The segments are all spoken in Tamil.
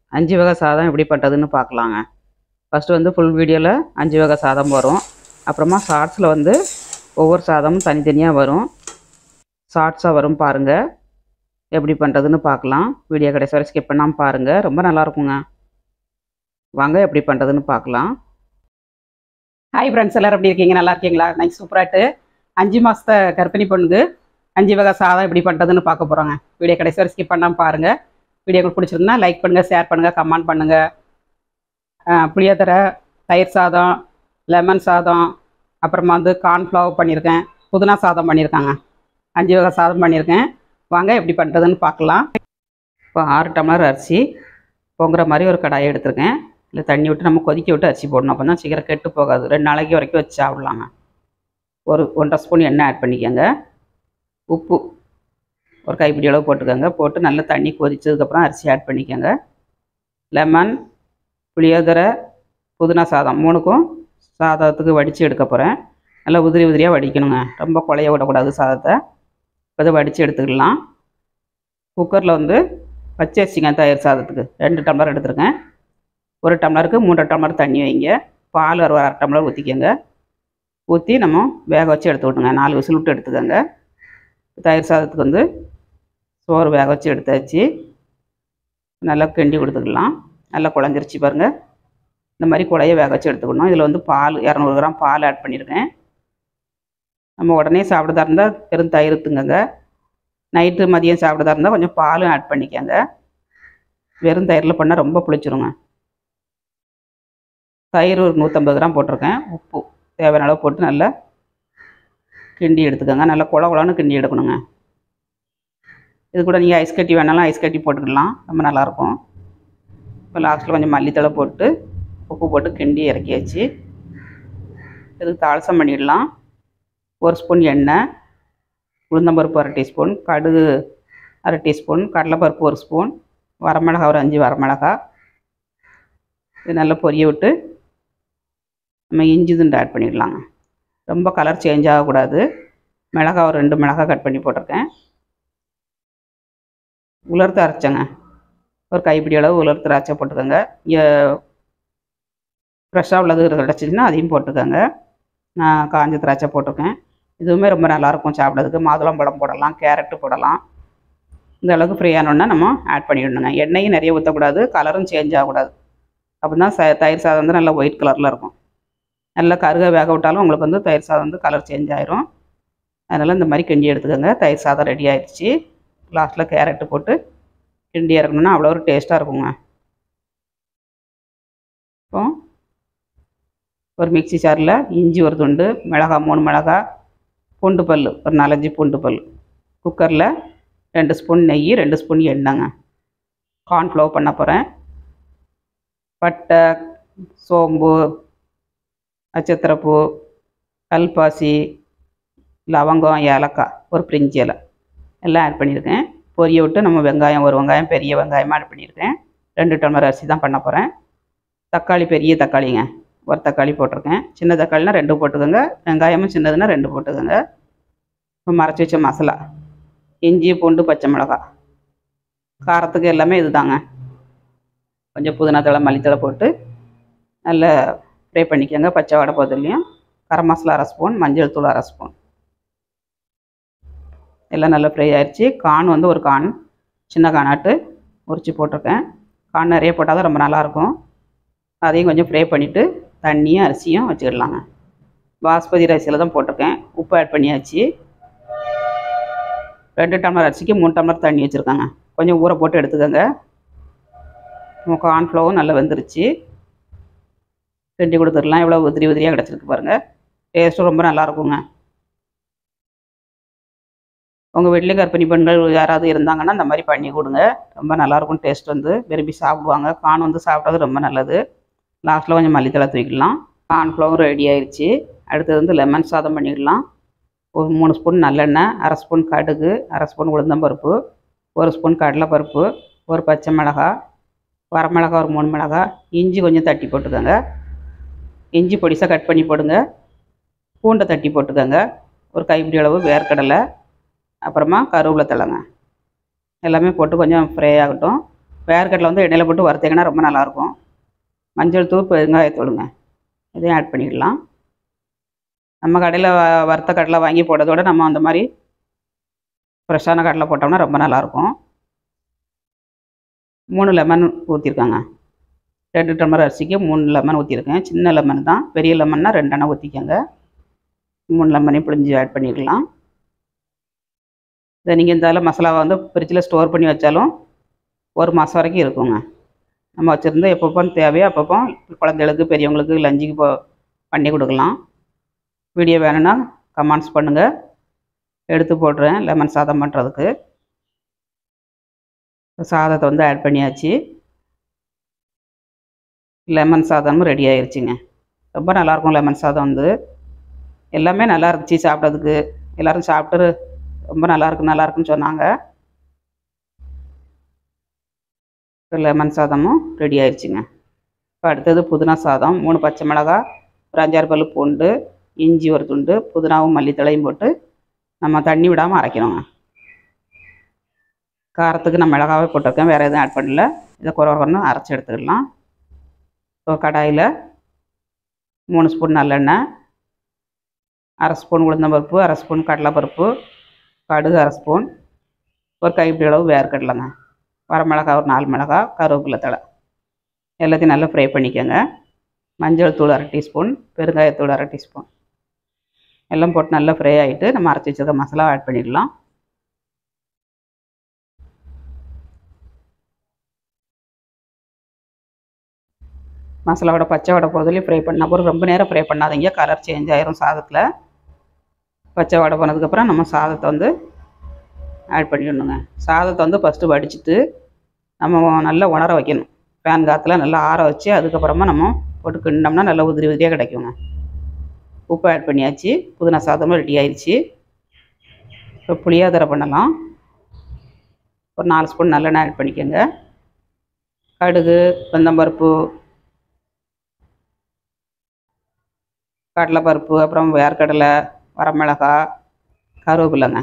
அஞ்சு வகை சாதம் எப்படி பண்ணுறதுன்னு பார்க்கலாங்க. ஃபஸ்ட்டு வந்து ஃபுல் வீடியோவில் 5 வகை சாதம் வரும். அப்புறமா ஷார்ட்ஸில் வந்து ஒவ்வொரு சாதமும் தனித்தனியாக வரும். ஷார்ட்ஸாக வரும், பாருங்கள். எப்படி பண்ணுறதுன்னு பார்க்கலாம். வீடியோ கடைசி வரை ஸ்கிப் பண்ணாமல் பாருங்கள், ரொம்ப நல்லாயிருக்குங்க. வாங்க எப்படி பண்ணுறதுன்னு பார்க்கலாம். ஹாய் ஃப்ரெண்ட்ஸ், எல்லோரும் எப்படி இருக்கீங்க? நல்லா இருக்கீங்களா? நைஸ், சூப்பராகிட்டு 5 மாதத்தை கர்ப்பிணி பொண்ணுக்கு 5 வகை சாதம் எப்படி பண்ணுறதுன்னு பார்க்க போகிறோங்க. வீடியோ கடைசி வரை ஸ்கிப் பண்ணாமல் பாருங்கள். வீடியோ உங்களுக்கு பிடிச்சிருந்தா லைக் பண்ணுங்கள், ஷேர் பண்ணுங்கள், கமெண்ட் பண்ணுங்கள். புளியோதரை, தயிர் சாதம், லெமன் சாதம், அப்புறமா வந்து கார்ன்ஃப்ளவர் பண்ணியிருக்கேன், புதினா சாதம் பண்ணியிருக்காங்க. 5 வகை சாதம் பண்ணியிருக்கேன். வாங்க எப்படி பண்ணுறதுன்னு பார்க்கலாம். இப்போ 6 டம்ளர் அரிசி பொங்குற மாதிரி ஒரு கடாயை எடுத்துருக்கேன். இல்லை தண்ணி விட்டு நம்ம கொதிக்க விட்டு அரிசி போடணும், அப்போ தான் சீக்கிரம் கெட்டு போகாது. 2 நாளைக்கு வரைக்கும் வச்சு சாப்பிட்லாங்க. ஒரு 1.5 ஸ்பூன் எண்ணெய் ஆட் பண்ணிக்கோங்க. உப்பு ஒரு கைப்பிடி அளவு போட்டுக்கோங்க. போட்டு நல்லா தண்ணி கொதிச்சதுக்கப்புறம் அரிசி ஆட் பண்ணிக்கோங்க. லெமன், புளியோதரை, புதினா சாதம் 3க்கும் சாதத்துக்கு வடித்து எடுக்க போகிறேன். நல்லா உதிரி உதிரியாக வடிக்கணுங்க, ரொம்ப குழைய விடக்கூடாது சாதத்தை. இப்போ வடித்து எடுத்துக்கலாம். குக்கரில் வந்து பச்சை அரிசிங்க தயிர் சாதத்துக்கு 2 டம்ளர் எடுத்துருக்கேன். 1 டம்ளருக்கு 3 டம்ளர் தண்ணி வைங்க. பால் ஒரு 1/2 டம்ளர் ஊற்றிக்கோங்க. ஊற்றி நம்ம வேக வச்சு எடுத்து விட்டுங்க. 4 விசில் விட்டு எடுத்துக்கோங்க. தயிர் சாதத்துக்கு வந்து சோறு வேக வச்சு எடுத்தாச்சு. நல்லா கிண்டி கொடுத்துக்கலாம். நல்லா குழஞ்சிருச்சு பாருங்கள். இந்த மாதிரி குழைய வேக வச்சு எடுத்துக்கணும். இதில் வந்து பால் 200 கிராம் பால் ஆட் பண்ணியிருக்கேன். நம்ம உடனே சாப்பிட்றதா இருந்தால் வெறும் தயிர் ஊற்றுங்க. நைட்டு மதியம் சாப்பிட்றதா இருந்தால் கொஞ்சம் பாலும் ஆட் பண்ணிக்கோங்க. வெறும் தயிரில் பண்ணால் ரொம்ப புளிச்சிருங்க. தயிர் ஒரு 150 கிராம் போட்டிருக்கேன். உப்பு தேவையான அளவு போட்டு நல்லா கிண்டி எடுத்துக்கோங்க. நல்லா குழன்னு கிண்டி எடுக்கணுங்க. இது கூட நீங்கள் ஐஸ் கட்டி வேணாலும் ஐஸ் கட்டி போட்டுக்கலாம், ரொம்ப நல்லாயிருக்கும். இப்போ லாஸ்ட்டில் கொஞ்சம் மல்லித்தழை போட்டு உப்பு போட்டு கிண்டி இறக்கியாச்சு. இதுக்கு தாளசம் பண்ணிடலாம். 1 ஸ்பூன் எண்ணெய், உளுந்தம்பருப்பு 1/2 டீஸ்பூன், கடுகு 1/2 டீஸ்பூன், கடலைப்பருப்பு 1 ஸ்பூன், வரமிளகா ஒரு 5 வரமிளகா. இது நல்லா பொரிய விட்டு நம்ம இஞ்சி துண்டு ஆட் பண்ணிடலாங்க. ரொம்ப கலர் சேஞ்ச் ஆகக்கூடாது. மிளகா ஒரு 2 மிளகா கட் பண்ணி போட்டிருக்கேன். உலர் திராட்சைங்க ஒரு கைப்பிடி அளவு உலர் திராட்சை போட்டுக்கோங்க. இங்கே ஃப்ரெஷ்ஷாக உள்ளது கிடச்சிச்சின்னா அதையும் போட்டுக்கோங்க. நான் காஞ்ச திராட்சை போட்டிருக்கேன். இதுவுமே ரொம்ப நல்லாயிருக்கும் சாப்பிட்றதுக்கு. மாதுளம்பழம் போடலாம், கேரட்டு போடலாம். இந்த அளவுக்கு ஃப்ரீ ஆனோன்னா நம்ம ஆட் பண்ணிவிடணுங்க. எண்ணெயும் நிறைய ஊற்றக்கூடாது, கலரும் சேஞ்ச் ஆகக்கூடாது. அப்போ தான் தயிர் சாதம் வந்து நல்லா ஒயிட் கலரில் இருக்கும். நல்லா கருக வேக விட்டாலும் உங்களுக்கு வந்து தயிர் சாதம் வந்து கலர் சேஞ்ச் ஆயிரும். அதனால் இந்த மாதிரி கிண்டி எடுத்துக்கோங்க. தயிர் சாதம் ரெடி ஆயிடுச்சு. லாஸ்ட்டில் கேரட்டு போட்டு கிண்டி இறக்கணுன்னா அவ்வளோ ஒரு டேஸ்ட்டாக இருக்குங்க. இப்போ ஒரு மிக்ஸி ஜாரில் இஞ்சி ஒரு துண்டு, மிளகா 3 மிளகா, பூண்டு பல் ஒரு 4-5 பூண்டு பல். குக்கரில் 2 ஸ்பூன் நெய், 2 ஸ்பூன் எண்ணெய்ங்க. கார்ன்ஃப்ளவர் பண்ண போகிறேன். பட்டை, சோம்பு, நட்சத்திரப்பூ, கல்பாசி, லவங்கம், ஏலக்காய், ஒரு பிரிஞ்சி இலை எல்லாம் ஆட் பண்ணியிருக்கேன். பொரிய விட்டு நம்ம வெங்காயம் ஒரு வெங்காயம் பெரிய வெங்காயமாக ஆட் பண்ணியிருக்கேன். 2 டம்ளர் அரிசி தான் பண்ண போகிறேன். தக்காளி பெரிய தக்காளிங்க ஒரு தக்காளி போட்டிருக்கேன். சின்ன தக்காளினா 2 போட்டுக்கோங்க. வெங்காயமும் சின்னதுன்னா 2 போட்டுக்கோங்க. இப்போ மறைச்சி வச்ச மசாலா இஞ்சி, பூண்டு, பச்சை மிளகா. காரத்துக்கு எல்லாமே இது தாங்க. கொஞ்சம் புதினா தழை, மல்லித்தழை போட்டு நல்லா ஃப்ரை பண்ணிக்கோங்க. பச்சை வடை போதுலையும் கரம் மசாலா 1/2 ஸ்பூன், மஞ்சள் தூள் 1/2 ஸ்பூன். எல்லாம் நல்லா ஃப்ரை ஆயிடுச்சு. கார்ன் வந்து ஒரு கார்ன் சின்ன கார்னாட்டு உரித்து போட்டிருக்கேன். கார்ன் நிறைய போட்டால் தான் ரொம்ப நல்லாயிருக்கும். அதையும் கொஞ்சம் ஃப்ரை பண்ணிவிட்டு தண்ணியும் அரிசியும் வச்சுக்கிடலாங்க. பாஸ்மதி ரைஸில் தான் போட்டிருக்கேன். உப்பு ஆட் பண்ணியாச்சு. 2 டம்ளர் அரிசிக்கு 3 டம்ளர் தண்ணி வச்சுருக்காங்க. கொஞ்சம் ஊற போட்டு எடுத்துக்கோங்க. நம்ம கார்ன்ஃப்ளவரும் நல்லா வெந்துருச்சு. கிண்டி கொடுத்துடலாம். எவ்வளோ உதிரி உதிரியாக கிடச்சிருக்கு பாருங்கள். டேஸ்ட்டும் ரொம்ப நல்லாயிருக்குங்க. உங்கள் வீட்லேயும் கர்ப்பிணி பெண்கள் யாராவது இருந்தாங்கன்னா இந்த மாதிரி பண்ணி கொடுங்க, ரொம்ப நல்லாயிருக்கும். டேஸ்ட் வந்து விரும்பி சாப்பிடுவாங்க. கார்ன் வந்து சாப்பிட்றது ரொம்ப நல்லது. லாஸ்ட்டில் கொஞ்சம் மல்லித்தழை தூக்கிடலாம். கார்ன்ஃப்ளவர் ரெடி ஆயிடுச்சு. அடுத்தது வந்து லெமன் சாதம் பண்ணிடலாம். ஒரு 3 ஸ்பூன் நல்லெண்ணெய், 1/2 ஸ்பூன் கடுகு, 1/2 ஸ்பூன் உளுந்தம்பருப்பு, 1 ஸ்பூன் கடலைப்பருப்பு, ஒரு பச்சை மிளகா, வரமிளகா ஒரு 3 மிளகா, இஞ்சி கொஞ்சம் தட்டி போட்டுக்கோங்க. இஞ்சி பொடிசாக கட் பண்ணி போடுங்க. பூண்டை தட்டி போட்டுக்கோங்க. ஒரு கைப்பிடி அளவு வேர்க்கடலை, அப்புறமா கருவேப்பிலை தழைங்க எல்லாமே போட்டு கொஞ்சம் ஃப்ரை ஆகட்டும். வேர்க்கடலை வந்து எண்ணெயில் போட்டு வறுத்தீங்கன்னா ரொம்ப நல்லாயிருக்கும். மஞ்சள் தூள், பெருங்காயத்தூளுங்க, இதையும் ஆட் பண்ணிடலாம். நம்ம கடையில் வறுத்த கடலை வாங்கி போடுறதோட நம்ம அந்த மாதிரி ஃப்ரெஷ்ஷான கடலை போட்டோம்னா ரொம்ப நல்லாயிருக்கும். 3 லெமன் ஊற்றிருக்காங்க. 2 டம்ளர் அரிசிக்கு 3 லெமன் ஊற்றிருக்கேன். சின்ன லெமன் தான், பெரிய லெமன்னா 2 எண்ணெய் ஊற்றிக்கோங்க. 3 லெமனையும் பிழிஞ்சு ஆட் பண்ணிடலாம். இதை நீங்கள் இந்த மசாலாவை வந்து ஃப்ரிட்ஜில் ஸ்டோர் பண்ணி வச்சாலும் 1 மாதம் வரைக்கும் இருக்குங்க. நம்ம வச்சுருந்து எப்பப்போ தேவையோ அப்பப்போ குழந்தைகளுக்கு, பெரியவங்களுக்கு லஞ்சுக்கு பண்ணி கொடுக்கலாம். வீடியோ வேணும்னா கமெண்ட்ஸ் பண்ணுங்கள், எடுத்து போடுறேன் லெமன் சாதம் பண்ணுறதுக்கு. சாதத்தை வந்து ஆட் பண்ணியாச்சு. லெமன் சாதமும் ரெடி ஆயிடுச்சுங்க. ரொம்ப நல்லாயிருக்கும் லெமன் சாதம் வந்து. எல்லாமே நல்லா இருந்துச்சு சாப்பிட்றதுக்கு. எல்லோரும் சாப்பிட்டு ரொம்ப நல்லாயிருக்குன்னு சொன்னாங்க. லெமன் சாதமும் ரெடி ஆயிடுச்சுங்க. இப்போ அடுத்தது புதினா சாதம். 3 பச்சை மிளகாய், ஒரு 5-6 பல் பூண்டு, இஞ்சி ஒரு துண்டு, புதினாவும் மல்லித்தழையும் போட்டு நம்ம தண்ணி விடாமல் அரைக்கணுங்க. காரத்துக்கு நான் மிளகாவே போட்டிருக்கேன், வேறு எதுவும் ஆட் பண்ணல. இதை குறை அரைச்சி எடுத்துக்கலாம். இப்போ கடாயில் 3 ஸ்பூன் நல்லெண்ணெய், 1/2 ஸ்பூன் உளுந்தம்பருப்பு, 1/2 ஸ்பூன் கடலைப்பருப்பு, கடுகு 1/2 ஸ்பூன், ஒரு கைப்பிடி அளவு வேர்க்கடலைங்க, வரமிளகாய் ஒரு 4 மிளகாய், கருவேப்பிலை தழை எல்லாத்தையும் நல்லா ஃப்ரை பண்ணிக்கோங்க. மஞ்சள் தூள் 1/2 டீஸ்பூன், பெருங்காயத்தூள் 1/2 டீஸ்பூன் எல்லாம் போட்டு நல்லா ஃப்ரை ஆகிட்டு நம்ம அரைச்சி வச்சுருக்க மசாலா ஆட் பண்ணிடலாம். மசாலாவோட பச்சை வடை போகிறதுலேயும் ஃப்ரை பண்ணால் போதும். ரொம்ப நேரம் ஃப்ரை பண்ணாதீங்க, கலர் சேஞ்ச் ஆயிரும் சாதத்தில். பச்சை வடை போனதுக்கப்புறம் நம்ம சாதத்தை வந்து ஆட் பண்ணிடணுங்க. சாதத்தை வந்து ஃபஸ்ட்டு வடிச்சிட்டு நம்ம நல்லா உணர வைக்கணும். ஃபேன் காற்றுல நல்லா ஆற வச்சு அதுக்கப்புறமா நம்ம போட்டு கிண்டோம்னா நல்லா உதிரி உதிரியாக கிடைக்குங்க. உப்பு ஆட் பண்ணியாச்சு. புதினா சாதமும் ரெடி ஆயிடுச்சு. இப்போ புளியோதரை பண்ணலாம். ஒரு 4 ஸ்பூன் நல்லெண்ணெய் ஆட் பண்ணிக்கோங்க. கடுகு, வெந்தம்பருப்பு, கடலைப்பருப்பு, அப்புறம் வேர்க்கடலை, வரமிளகாய், கருவேப்பிலைங்க.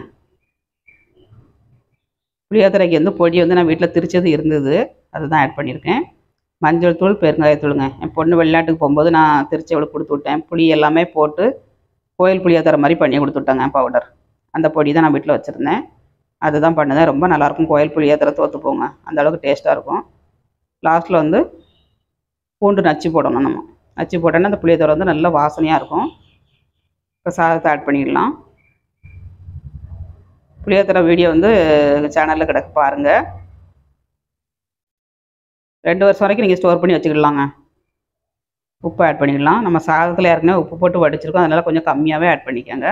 புளியோதரைக்கு வந்து பொடி வந்து நான் வீட்டில் திரிச்சது இருந்தது, அதுதான் ஆட் பண்ணியிருக்கேன். மஞ்சள் தூள், பெருங்காயத்தூளுங்க. என் பொண்ணு வெளிநாட்டுக்கு போகும்போது நான் திருச்சவளுக்கு கொடுத்து விட்டேன். புளி எல்லாமே போட்டு கோயில் புளியோதரை மாதிரி பண்ணி கொடுத்துட்டாங்க பவுடர். அந்த பொடி தான் நான் வீட்டில் வச்சுருந்தேன், அதுதான் பண்ணுதேன். ரொம்ப நல்லாயிருக்கும் கோயில் புளியோதரை, தோற்று போங்க, அந்த அளவுக்கு டேஸ்ட்டாக இருக்கும். லாஸ்ட்டில் வந்து பூண்டு நச்சு போடணும். நம்ம நச்சு போட்டோன்னா அந்த புளியோதரை வந்து நல்லா வாசனையாக இருக்கும். இப்போ சாதத்தை ஆட் பண்ணிடலாம். புளியோதரை வீடியோ வந்து சேனலில் கிடக்கு பாருங்கள். 2 வருஷம் வரைக்கும் நீங்கள் ஸ்டோர் பண்ணி வச்சுக்கலாங்க. உப்பு ஆட் பண்ணிடலாம். நம்ம சாதத்தில் ஏற்கனவே உப்பு போட்டு வடிச்சிருக்கோம், அதனால் கொஞ்சம் கம்மியாகவே ஆட் பண்ணிக்கோங்க.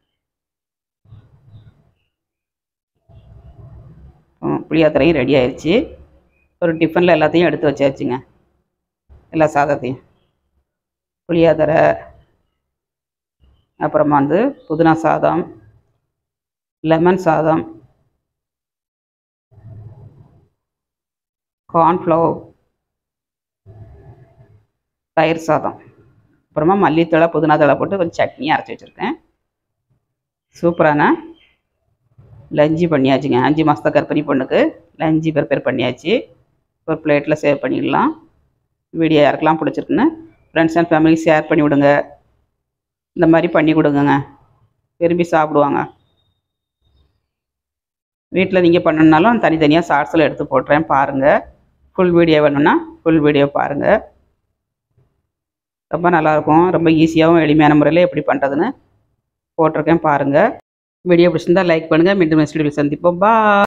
புளியோதரையும் ரெடி ஆயிடுச்சு. ஒரு டிஃபனில் எல்லாத்தையும் எடுத்து வச்சாச்சுங்க, எல்லா சாதத்தையும். புளியோதரை, அப்புறமா வந்து புதினா சாதம், லெமன் சாதம், கார்ன்ஃப்ளவர், தயிர் சாதம், அப்புறமா மல்லித்தழை, புதினா தழை போட்டு கொஞ்சம் சட்னியாக அரைச்சி வச்சுருக்கேன். சூப்பரான லஞ்சி பண்ணியாச்சுங்க. 5 மாதத்து கர்ப்பிணி பொண்ணுக்கு லஞ்சி ப்ரிப்பேர் பண்ணியாச்சு. ஒரு பிளேட்டில் சேவ் பண்ணிடலாம். வீடியோ யாருக்கெல்லாம் பிடிச்சிருக்குன்னு ஃப்ரெண்ட்ஸ் அண்ட் ஃபேமிலி ஷேர் பண்ணி விடுங்க. இந்த மாதிரி பண்ணி கொடுங்கங்க, விரும்பி சாப்பிடுவாங்க. வீட்டில் நீங்கள் பண்ணணுன்னாலும் தனித்தனியாக ஷார்ட்ஸில் எடுத்து போட்டுறேன், பாருங்கள். ஃபுல் வீடியோ வேணும்னா ஃபுல் வீடியோ பாருங்கள். ரொம்ப நல்லாயிருக்கும். ரொம்ப ஈஸியாகவும் எளிமையான முறையில் எப்படி பண்ணுறதுன்னு போட்டிருக்கேன், பாருங்கள். வீடியோ பிடிச்சிருந்தால் லைக் பண்ணுங்கள். மீண்டும் நெக்ஸ்ட் வீடியோவில் சந்திப்போம். பாய்.